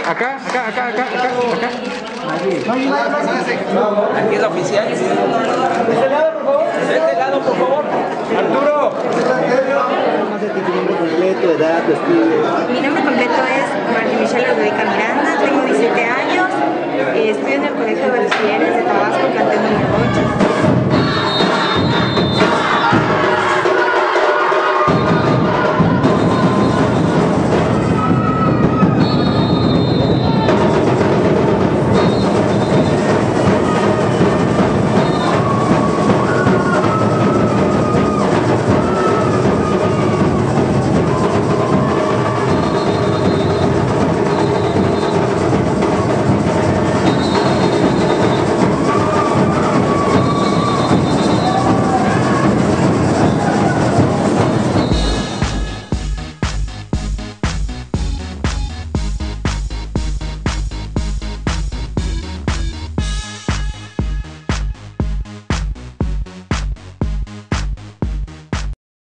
Acá, acá, acá, acá, acá, acá. Aquí es la oficial. De este lado, por favor. De este lado, por favor. Arturo. Tu nombre completo, edad, tu estilo. Mi nombre completo es